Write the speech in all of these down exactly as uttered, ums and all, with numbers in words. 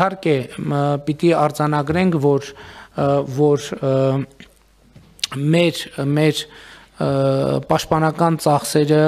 իհարկե պիտի արձանագրենք, որ որ մեր մեր պաշտպանական ծախսերը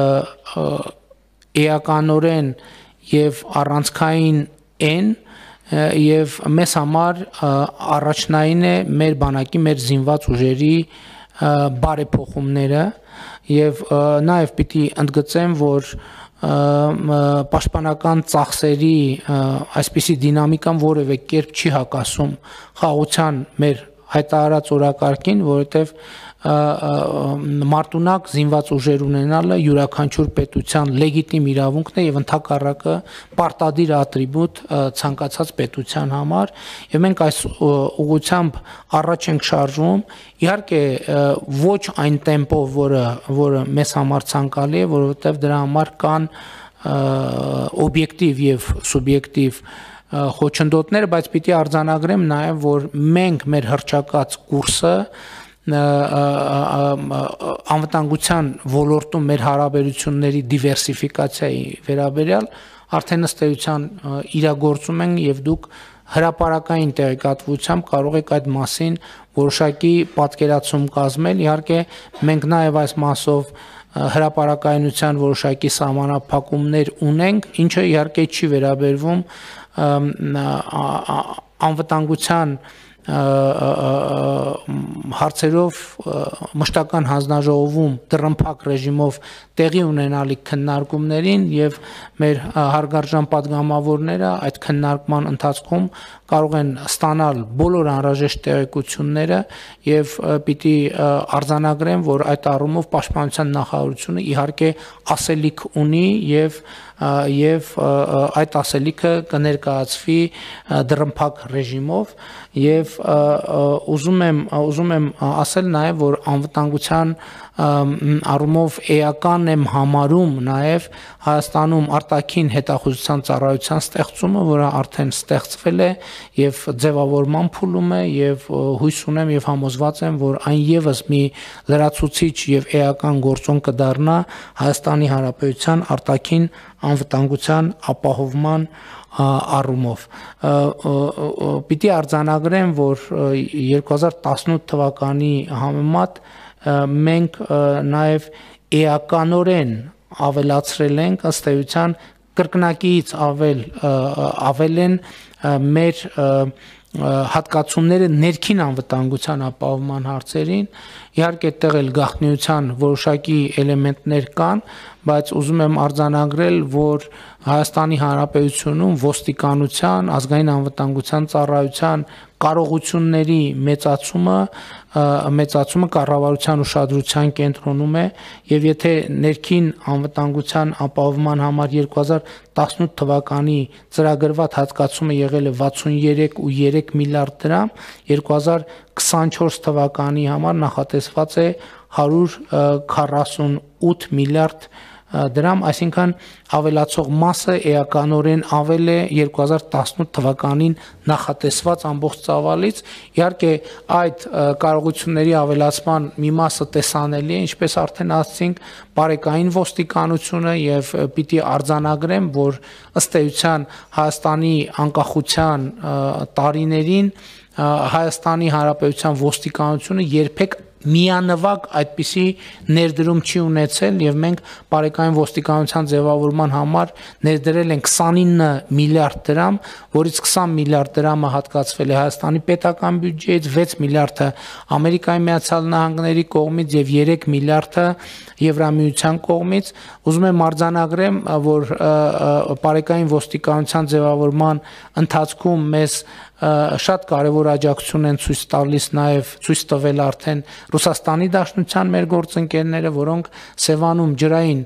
էականորեն եւ առանցքային են եւ մեզ համար առաջնային է մեր բանակի, մեր զինված ուժերի բարեփոխումները եւ նաեւ պիտի ընդգծեմ, որ պաշտպանական ծախսերի այսպիսի դինամիկան որևէ կերպ չի հակասում խաղաղության մեր հայտարարած օրակարգին, որովհետեւ մարտունակ զինված ուժեր ունենալը յուրաքանչյուր պետության լեգիտիմ իրավունքն է եւ ընդհակառակը պարտադիր ատրիբուտ ցանկացած պետության համար եւ մենք այս ուղղությամբ առաջ ենք շարժվում, իհարկե ոչ այն տեմպով, որը որը մեզ համար ցանկալի է, որովհետեւ դրա համար կան օբյեկտիվ եւ սուբյեկտիվ խոչընդոտներ, բայց պիտի արձանագրեմ նաեւ, որ մենք մեր հռչակած կուրսը անվտանգության ոլորտում մեր հարաբերությունների դիվերսիֆիկացիայի վերաբերյալ արդեն ըստ էության իրագործում են եւ դուք հրապարակային տեղեկատվությամբ կարող եք այդ մասին որոշակի պատկերացում կազմել, իհարկե մենք նաեւ այս մասով հրապարակայնության որոշակի սահմանափակումներ ունենք, ինչը իհարկե չի վերաբերվում անվտանգության հարցերով մշտական հանձնաժողովում դռնփակ ռեժիմով տեղի ունենալիք քննարկումներին եւ մեր հարգարժան падգամավորները այդ քննարկման ընթացքում կարող են ստանալ բոլոր անհրաժեշտ տեղեկությունները եւ պիտի արձանագրեմ, որ այդ առումով պաշտպանության նախարարությունը իհարկե ասելիք ունի եւ եւ այդ ասելիքը կներկայացվի դռնփակ ռեժիմով եւ ուզում եմ ուզում եմ ասել նաեւ, որ անվտանգության առումով էական եմ համարում նաեւ Հայաստանում արտաքին հետախուզության ծառայության ստեղծումը, որը արդեն ստեղծվել է եւ ձևավորման փուլում է եւ հույս ունեմ եւ համոզված եմ, որ այն եւս մի լրացուցիչ եւ էական գործոն կդառնա Հայաստանի Հանրապետության արտաքին անվտանգության ապահովման առումով պիտի արձանագրեմ, որ երկու հազար տասնութ թվականի համեմատ մենք նաեւ էականորեն ավելացրել ենք ըստ էության կրկնակիից ավել ավել են մեր հատկացումները ներքին անվտանգության ապահովման հարցերին, իհարկե այդտեղ էլ գաղտնիության որոշակի էլեմենտներ կան, բայց ուզում եմ արձանագրել, որ Հայաստանի Հանրապետությունում ոստիկանության, ազգային անվտանգության ծառայության կարողությունների մեծացումը մեծացումը կառավարության ուշադրության կենտրոնում է եւ եթե ներքին անվտանգության ապահովման համար երկու հազար տասնութ թվականի ծրագրված հատկացումը եղել է վաթսուններեք ու երեք միլիարդ դրամ, երկու հազար քսանչորս թվականի համար նախատեսված է հարյուր քառասունութ միլիարդ դրամ, այսինքն ավելացող մասը էականորեն ավել է երկու հազար տասնութ թվականին նախատեսված ամբողջ ծավալից, իհարկե այդ կարողությունների ավելացման մի մասը տեսանելի է, ինչպես արդեն ասացինք, բարեկային ոստիկանությունը եւ պիտի արձանագրեմ, որ ըստ էության Հայաստանի անկախության տարիներին Հայաստանի Հանրապետության ոստիկանությունը երբեք միանվագ այդպիսի ներդրում չի ունեցել եւ մենք բարեկային ոստիկանության ձևավորման համար ներդրել ենք քսանինը միլիարդ դրամ, որից քսան միլիարդ դրամը հատկացվել է Հայաստանի պետական բյուջեից, վեց միլիարդը Ամերիկայի Միացյալ Նահանգների կողմից եւ երեք միլիարդը Եվրամիության կողմից։ Ուզում եմ արձանագրեմ, որ բարեկային ոստիկանության ձևավորման ընթացքում մեզ շատ կարևոր աջակցություն են ցույց տալիս նաև ցույց տվել արդեն Ռուսաստանի Դաշնության մեր գործընկերները, որոնք Սևանում ջրային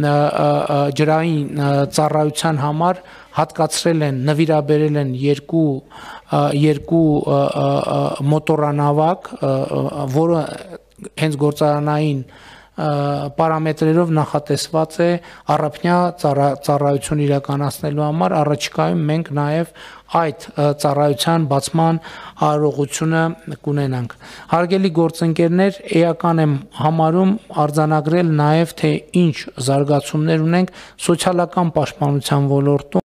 ջրային ծառայության համար հատկացրել են, նվիրաբերել են երկու երկու մոտորանավակ, որը հենց գործարանային պարամետրերով նախատեսված է առափնյա ծառայություն իրականացնելու համար, առաջիկայում մենք նաև այդ ծառայության բացման արարողությունը կունենանք։ Հարգելի գործընկերներ, էական եմ համարում արձանագրել նաև, թե ինչ զարգացումներ ունենք սոցիալական պաշտպանության ոլորտում։